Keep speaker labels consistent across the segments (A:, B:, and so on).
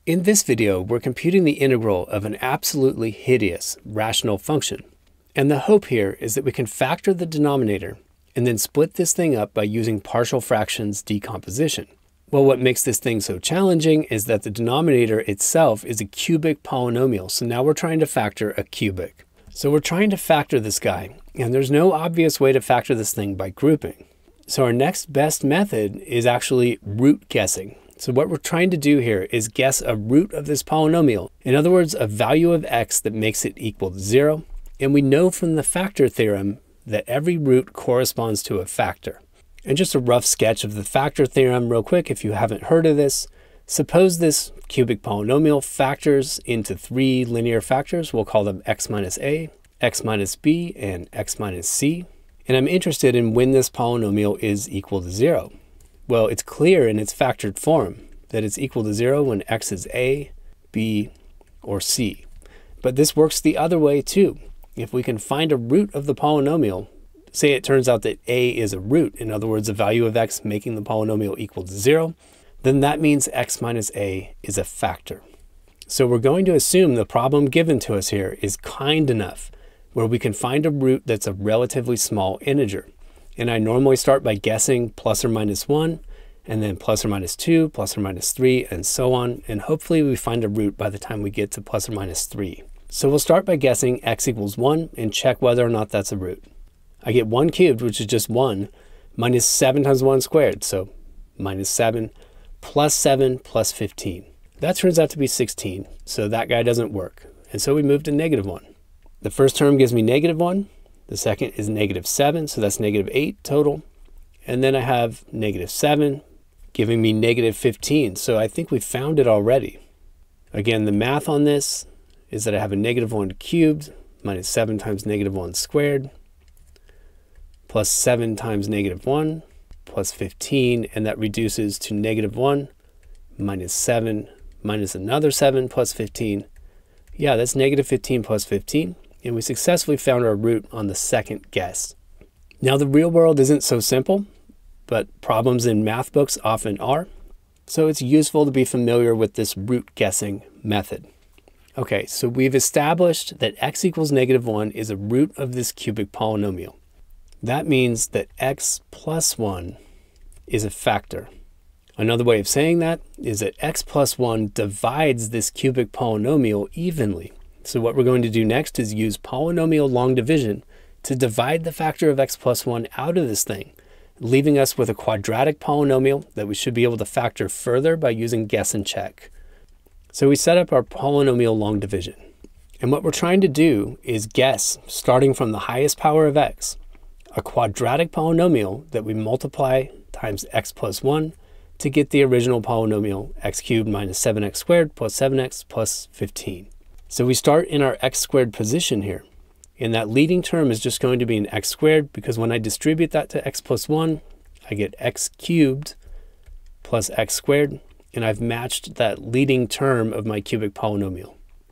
A: In this video, we're computing the integral of an absolutely hideous rational function. And the hope here is that we can factor the denominator and then split this thing up by using partial fractions decomposition. Well, what makes this thing so challenging is that the denominator itself is a cubic polynomial. So now we're trying to factor a cubic. So we're trying to factor this guy, and there's no obvious way to factor this thing by grouping. So our next best method is actually root guessing. So what we're trying to do here is guess a root of this polynomial. In other words, a value of x that makes it equal to 0. And we know from the factor theorem that every root corresponds to a factor. And just a rough sketch of the factor theorem real quick if you haven't heard of this. Suppose this cubic polynomial factors into 3 linear factors. We'll call them x minus a, x minus b, and x minus c. And I'm interested in when this polynomial is equal to 0. Well, it's clear in its factored form that it's equal to 0 when x is a, b, or c. But this works the other way too. If we can find a root of the polynomial, say it turns out that a is a root, in other words, a value of x making the polynomial equal to 0, then that means x minus a is a factor. So we're going to assume the problem given to us here is kind enough where we can find a root that's a relatively small integer. And I normally start by guessing plus or minus 1, and then plus or minus 2, plus or minus 3, and so on. And hopefully we find a root by the time we get to plus or minus 3. So we'll start by guessing x equals 1 and check whether or not that's a root. I get 1 cubed, which is just 1, minus 7 times 1 squared. So minus 7 plus 15. That turns out to be 16. So that guy doesn't work. And so we move to negative 1. The first term gives me negative 1. The second is negative 7, so that's negative 8 total. And then I have negative 7, giving me negative 15. So I think we found it already. Again, the math on this is that I have a negative 1 cubed minus 7 times negative 1 squared plus 7 times negative 1 plus 15, and that reduces to negative 1 minus 7 minus another 7 plus 15. Yeah, that's negative 15 plus 15. And we successfully found our root on the second guess. Now the real world isn't so simple, but problems in math books often are. So it's useful to be familiar with this root guessing method. Okay, so we've established that x equals negative 1 is a root of this cubic polynomial. That means that x plus 1 is a factor. Another way of saying that is that x plus 1 divides this cubic polynomial evenly. So what we're going to do next is use polynomial long division to divide the factor of x plus 1 out of this thing, leaving us with a quadratic polynomial that we should be able to factor further by using guess and check. So we set up our polynomial long division. And what we're trying to do is guess, starting from the highest power of x, a quadratic polynomial that we multiply times x plus 1 to get the original polynomial x cubed minus 7x squared plus 7x plus 15. So we start in our x squared position here. And that leading term is just going to be an x squared because when I distribute that to x plus 1, I get x cubed plus x squared. And I've matched that leading term of my cubic polynomial.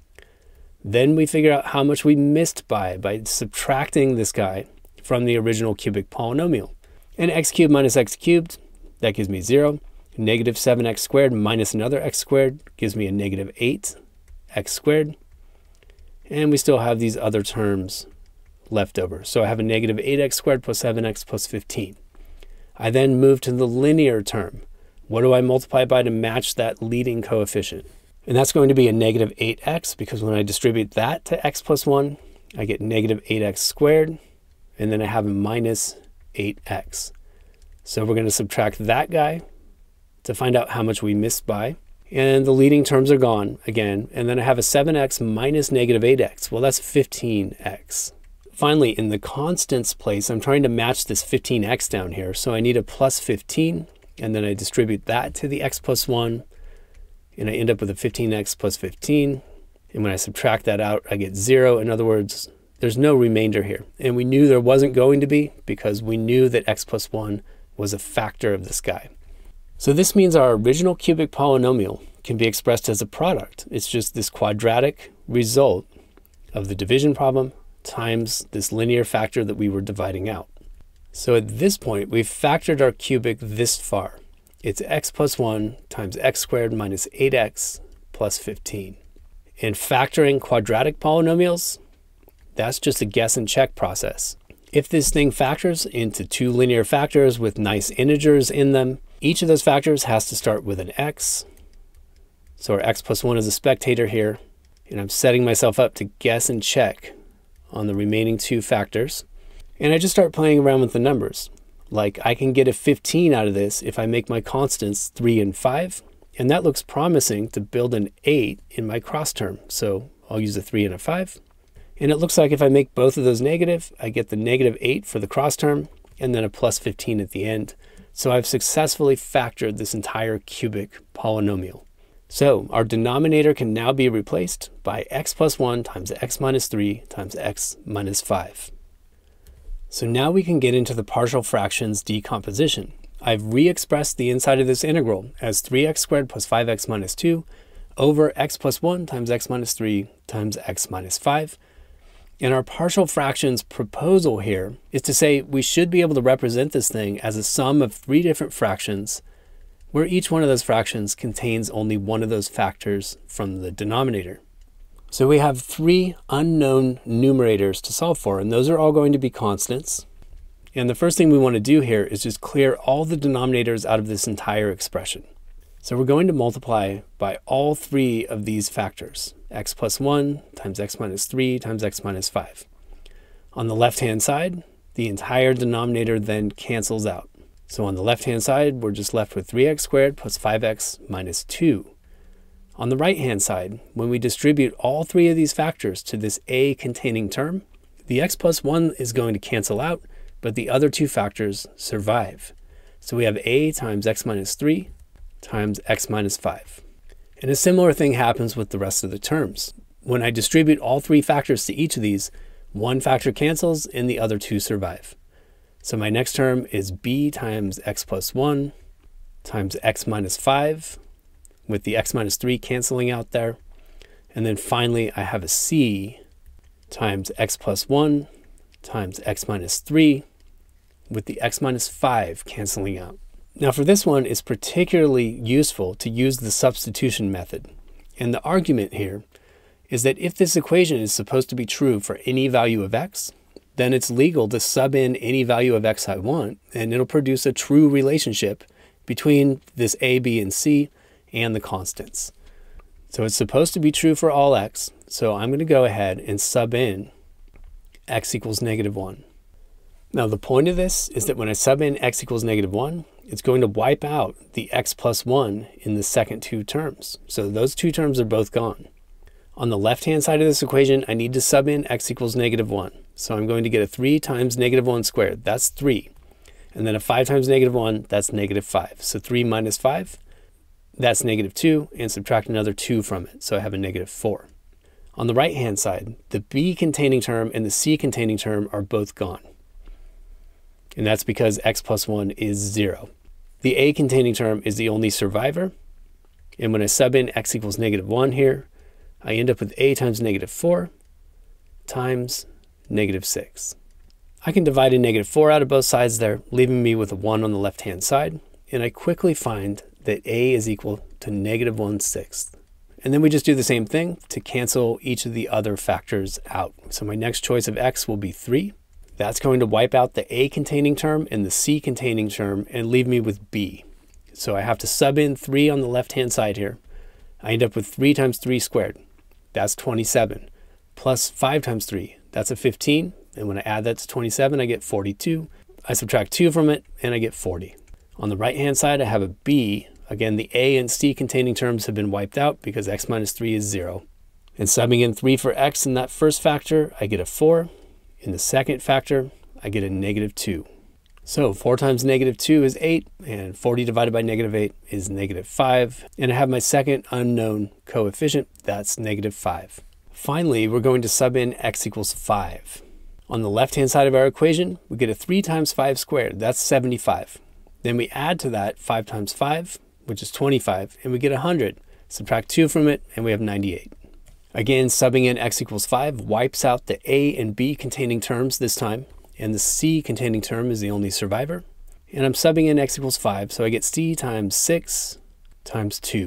A: Then we figure out how much we missed by subtracting this guy from the original cubic polynomial. And x cubed minus x cubed, that gives me 0. Negative 7x squared minus another x squared gives me a negative 8x squared. And we still have these other terms left over. So I have a negative 8x squared plus 7x plus 15. I then move to the linear term. What do I multiply by to match that leading coefficient? And that's going to be a negative 8x because when I distribute that to x plus 1, I get negative 8x squared. And then I have a minus 8x. So we're going to subtract that guy to find out how much we missed by. And the leading terms are gone again. And then I have a 7x minus negative 8x. Well, that's 15x. Finally, in the constants place, I'm trying to match this 15x down here. So I need a plus 15. And then I distribute that to the x plus 1. And I end up with a 15x plus 15. And when I subtract that out, I get 0. In other words, there's no remainder here. And we knew there wasn't going to be because we knew that x plus 1 was a factor of this guy. So this means our original cubic polynomial can be expressed as a product. It's just this quadratic result of the division problem times this linear factor that we were dividing out. So at this point, we've factored our cubic this far. It's x plus 1 times x squared minus 8x plus 15. In factoring quadratic polynomials, that's just a guess and check process. If this thing factors into two linear factors with nice integers in them, each of those factors has to start with an x. So our x plus 1 is a spectator here, and I'm setting myself up to guess and check on the remaining two factors. And I just start playing around with the numbers. Like I can get a 15 out of this if I make my constants 3 and 5, and that looks promising to build an 8 in my cross term. So I'll use a 3 and a 5. And it looks like if I make both of those negative, I get the negative 8 for the cross term, and then a plus 15 at the end. So I've successfully factored this entire cubic polynomial. So our denominator can now be replaced by x plus 1 times x minus 3 times x minus 5. So now we can get into the partial fractions decomposition. I've re-expressed the inside of this integral as 3x squared plus 5x minus 2 over x plus 1 times x minus 3 times x minus 5. And our partial fractions proposal here is to say we should be able to represent this thing as a sum of three different fractions, where each one of those fractions contains only one of those factors from the denominator. So we have three unknown numerators to solve for, and those are all going to be constants. And the first thing we want to do here is just clear all the denominators out of this entire expression. So we're going to multiply by all three of these factors, x plus 1 times x minus 3 times x minus 5. On the left-hand side, the entire denominator then cancels out. So on the left-hand side, we're just left with 3x squared plus 5x minus 2. On the right-hand side, when we distribute all three of these factors to this a containing term, the x plus 1 is going to cancel out, but the other two factors survive. So we have a times x minus 3 times x minus 5. And a similar thing happens with the rest of the terms. When I distribute all three factors to each of these, one factor cancels and the other two survive. So my next term is b times x plus 1 times x minus 5, with the x minus 3 canceling out there. And then finally, I have a c times x plus 1 times x minus 3, with the x minus 5 canceling out. Now for this one, it's particularly useful to use the substitution method. And the argument here is that if this equation is supposed to be true for any value of x, then it's legal to sub in any value of x I want, and it'll produce a true relationship between this a, b, and c and the constants. So it's supposed to be true for all x, so I'm going to go ahead and sub in x equals -1. Now the point of this is that when I sub in x equals -1, it's going to wipe out the x plus 1 in the second two terms. So those two terms are both gone. On the left-hand side of this equation, I need to sub in x equals -1. So I'm going to get a 3 times -1 squared. That's 3. And then a 5 times -1, that's -5. So 3 minus 5, that's -2, and subtract another 2 from it. So I have a -4. On the right-hand side, the b containing term and the c containing term are both gone. And that's because x plus 1 is 0. The a containing term is the only survivor. And when I sub in x equals -1 here, I end up with a times -4 times -6. I can divide a -4 out of both sides there, leaving me with a 1 on the left-hand side. And I quickly find that a is equal to -1/6. And then we just do the same thing to cancel each of the other factors out. So my next choice of x will be 3. That's going to wipe out the a containing term and the c containing term and leave me with b. So I have to sub in 3 on the left-hand side here. I end up with 3 times 3 squared. That's 27. Plus 5 times 3. That's a 15. And when I add that to 27, I get 42. I subtract 2 from it, and I get 40. On the right-hand side, I have a b. Again, the a and c containing terms have been wiped out because x minus 3 is 0. And subbing in 3 for x in that first factor, I get a 4. In the second factor, I get a -2. So 4 times -2 is 8, and 40 divided by -8 is -5. And I have my second unknown coefficient, that's -5. Finally, we're going to sub in x equals 5. On the left-hand side of our equation, we get a 3 times 5 squared, that's 75. Then we add to that 5 times 5, which is 25, and we get 100. Subtract 2 from it, and we have 98. Again, subbing in x equals 5 wipes out the a and b containing terms this time, and the c containing term is the only survivor. And I'm subbing in x equals 5, so I get c times 6 times 2.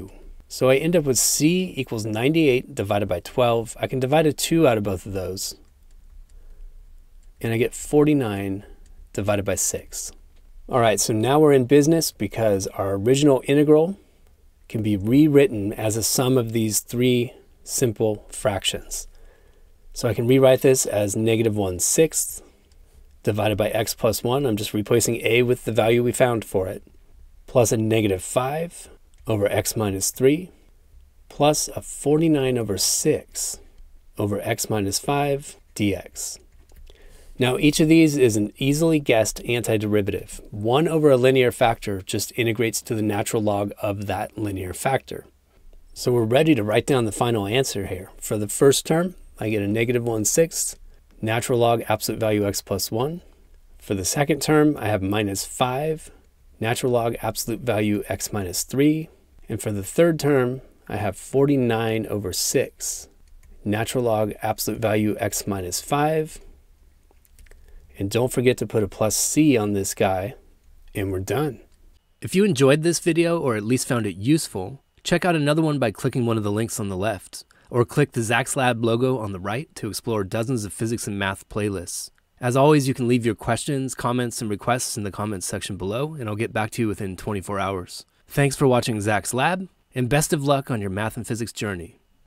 A: So I end up with c equals 98 divided by 12. I can divide a 2 out of both of those. And I get 49 divided by 6. All right, so now we're in business because our original integral can be rewritten as a sum of these three simple fractions. So I can rewrite this as -1/6 divided by x plus 1. I'm just replacing a with the value we found for it, plus a -5 over x minus 3, plus a 49/6 over x minus 5 dx. Now each of these is an easily guessed antiderivative. 1 over a linear factor just integrates to the natural log of that linear factor. So we're ready to write down the final answer here. For the first term, I get a -1/6, natural log absolute value x plus 1. For the second term, I have -5, natural log absolute value x minus 3. And for the third term, I have 49/6, natural log absolute value x minus 5. And don't forget to put a plus c on this guy, and we're done. If you enjoyed this video, or at least found it useful, check out another one by clicking one of the links on the left, or click the Zach's Lab logo on the right to explore dozens of physics and math playlists. As always, you can leave your questions, comments, and requests in the comments section below, and I'll get back to you within 24 hours. Thanks for watching Zach's Lab, and best of luck on your math and physics journey.